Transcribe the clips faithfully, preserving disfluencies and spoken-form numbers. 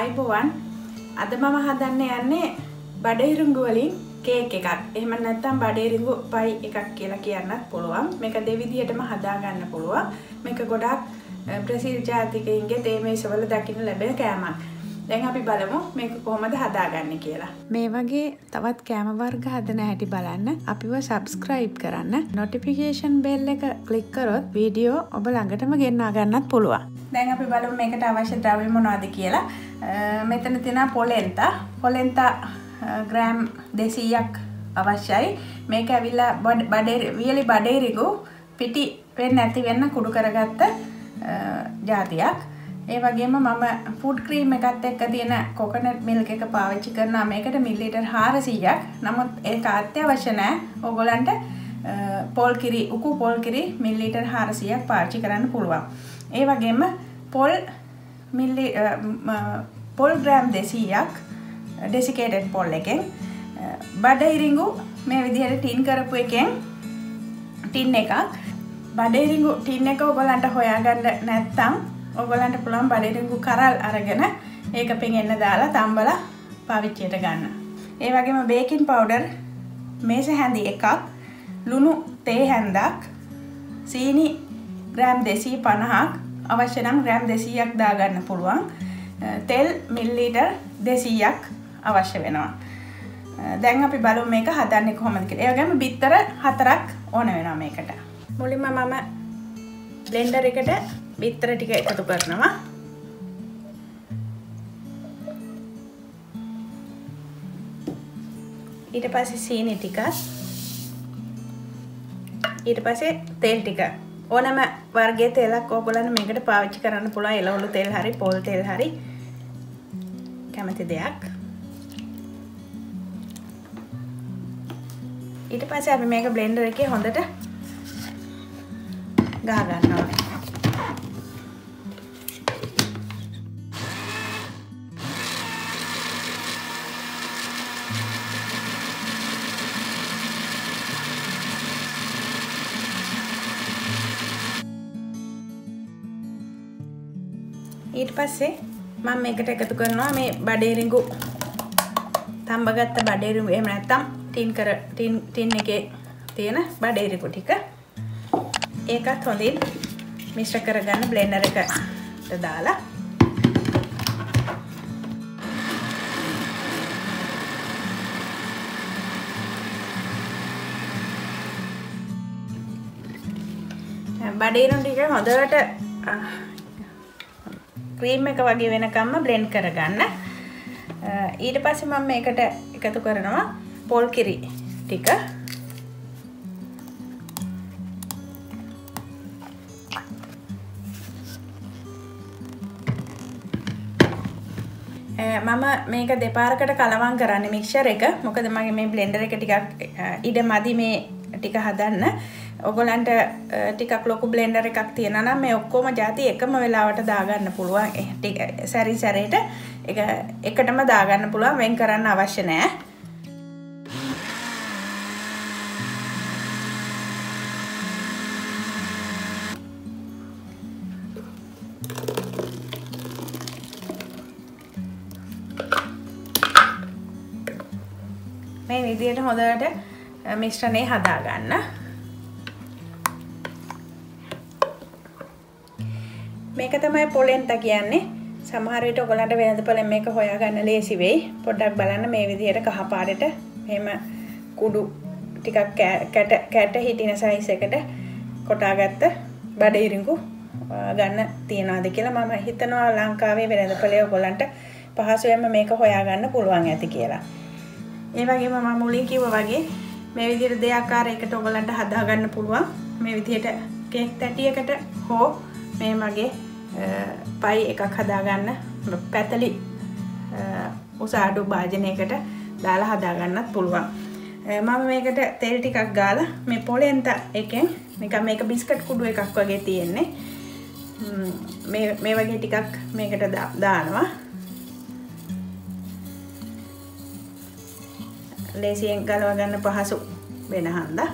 ආයිබෝවන් අද මම හදන්න යන්නේ බඩේරිඟු වලින් කේක් එකක්. එහෙම නැත්නම් බඩේරිඟු පයි එකක් කියලා කියන්නත් පුළුවන්. මේක දෙවිදියටම හදා ගන්න පුළුවන්. මේක ගොඩාක් ප්‍රසිද්ධ ජාතිකයින්ගේ තේ මේසවල දකින්න ලැබෙන කෑමක්. දැන් අපි බලමු මේක කොහොමද හදාගන්නේ කියලා. මේ වගේ තවත් කෑම වර්ග හදන හැටි බලන්න අපිව subscribe කරන්න. notification bell එක click කරොත් වීඩියෝ ඔබ ළඟටම ගෙන්වා ගන්නත් පුළුවන්. දැන් අපි බලමු මේකට අවශ්‍ය ද්‍රව්‍ය මොනවද කියලා. මෙතන තියෙනවා polenta. polenta ග්‍රෑම් දෙසීයක් අවශ්‍යයි. මේක ඇවිල්ලා බඩේ වියලි බඩේරිඟු පිටි වෙන්න නැති වෙන්න කුඩු කරගත්ත ජාතියක්. ඒ වගේම මම ෆුඩ් ක්‍රීම් එකත් එක්ක තියෙන කොකනට් මිල්ක් එක පාවිච්චි කරනවා. මේකට මිලිලීටර් හාරසීයක්. නමුත් ඒක අත්‍යවශ්‍ය නැහැ. ඕගොල්ලන්ට පොල් කිරි උකු පොල් කිරි මිලිලීටර් හාරසීයක් පාවිච්චි කරන්න පුළුවන්. ඒ වගේම පොල් මිලි පොල් ග්‍රෑම් දෙසීයක් ඩෙසිකේටඩ් පොල් එකෙන් බඩේරිඟු මේ විදිහට ටින් කරපු එකෙන් ටින් එකක්. බඩේරිඟු ටින් එක ඔයගලන්ට හොයාගන්න නැත්නම් ඔයගලන්ට පුළුවන් බඩේරිඟු කරල් අරගෙන ඒක පෙඟෙන්න දාලා තම්බලා පාවිච්චියට ගන්න. ඒ වගේම බේකින් පවුඩර් මේස හැඳි එකක්, ලුණු තේ හැන්දක්, සීනි ග්‍රෑම් දෙසීය පනහක්, අවශ්‍ය නම් ග්‍රෑම් දෙසීයක් දාගන්න පුළුවන්. තෙල් මිලිලීටර් දෙසීයක් අවශ්‍ය වෙනවා. දැන් අපි බලමු මේක හදන්නේ කොහොමද කියලා. ඒ වගේම බිත්තර හතරක් ඕන වෙනවා මේකට. මුලින්ම මම බ්ලෙන්ඩර් එකට බිත්තර ටික එකතු කරනවා. ඊට පස්සේ සීනි ටික, ඊට පස්සේ තෙල් ටික. ඕනම වර්ගයේ තෙලක් ඕගොල්ලන් මේකට පාවිච්චි කරන්න පුළුවන්. එළවලු තෙල් හරි පොල් තෙල් හරි කැමති දෙයක්. ඊට පස්සේ අපි මේක බ්ලෙන්ඩර් එකේ හොඳට ගහ ගන්න ඕනේ. ඊට පස්සේ මම මේකට එකතු කරනවා මේ බඩේරිඟු තඹගත්ත බඩේරිඟු. එහෙම නැත්නම් ටින් කර ටින් ටින් එකේ තියෙන බඩේරිඟු ටික. ඒකත් හොඳින් මිශ්‍ර කරගන්න බ්ලෙන්ඩර් එකට දාලා. බඩේරිඟු ටික හොඳට ක්‍රීම් එක වගේ වෙනකම්ම බ්ලෙන්ඩ් කරගන්න. ඊට පස්සේ මම මේකට එකතු කරනවා පොල් කිරි ටික. මම මේක දෙපාරකට කලවම් කරන්නේ මික්සර් එක. මොකද මගේ මේ බ්ලෙන්ඩර් එක ටිකක් ඉඩ මදි මේ ටික හදන්න. ඔයගොල්ලන්ට ටිකක් ලොකු බ්ලෙන්ඩර් එකක් තියෙනවා නම් මේ ඔක්කොම ಜಾති එකම වෙලාවට දාගන්න පුළුවන්. ඒ ටික සැරි සැරේට එක එකටම දාගන්න පුළුවන්. වෙන් කරන්න අවශ්‍ය නැහැ. මේ විදිහට හොඳට මිශ්‍රණය හදා ගන්න. මේක තමයි polenta කියන්නේ. සමහර විට ඔයගලන්ට වෙනදපොලෙන් මේක හොයාගන්න ලේසි වෙයි. පොඩ්ඩක් බලන්න මේ විදිහට කහ පාටට මෙහෙම කුඩු ටිකක් කැට කැට හිටින සයිස් එකට කොටාගත්ත බඩේරිඟු ගන්න තියනවාද කියලා. මම හිතනවා ලංකාවේ වෙනදපොලේ ඔයගලන්ට පහසුවෙන්ම මේක හොයාගන්න පුළුවන් ඇති කියලා. ඒ වගේම මම මුලින් කිව්වා වගේ මේ විදිහට දෙආකාරයකට ඔයගලන්ට හදා ගන්න පුළුවන්. මේ විදිහට කේක් තැටියකට හෝ මේ වගේ පයි එකක් හදාගන්න පැතලි උසාඩු භාජනයකට දාලා හදාගන්නත් පුළුවන්. මම මේකට තෙල් ටිකක් ගාලා මේ polenta එකෙන් නිකන් මේක බිස්කට් කුඩු එකක් වගේ තියෙන්නේ. මේ මේ වගේ ටිකක් මේකට දානවා. ලේසියෙන් ගලව ගන්න පහසු වෙන හන්දා.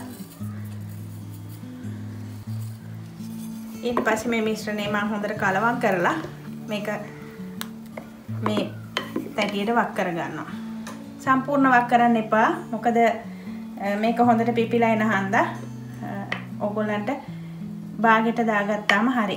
ඊට පස්සේ මේ මිශ්‍රණය මම හොඳට කලවම් කරලා මේක මේ ඇටියට වක් කරගන්නවා. සම්පූර්ණ වක් කරන්න එපා. මොකද මේක හොඳට පිපිලා එන හන්දා ඕගොල්ලන්ට බාගෙට දාගත්තාම හරි.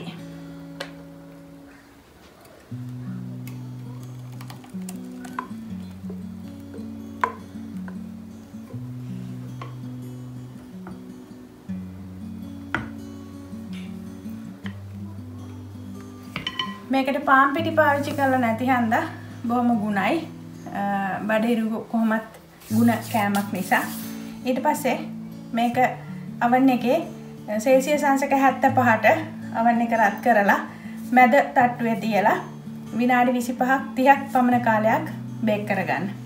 මේකට පාන් පිටි පාවිච්චි කරලා නැති හන්දා බොහොම ගුණයි. බඩහිරු කොහොමත් ගුණ කෑමක් නිසා. ඊට පස්සේ මේක oven එකේ සෙල්සියස් අංශක හැත්තෑ පහට oven එක රත් කරලා මැද තට්ටුවේ තියලා විනාඩි විසිපහක් තිහක් පමණ කාලයක් බේක් කරගන්න.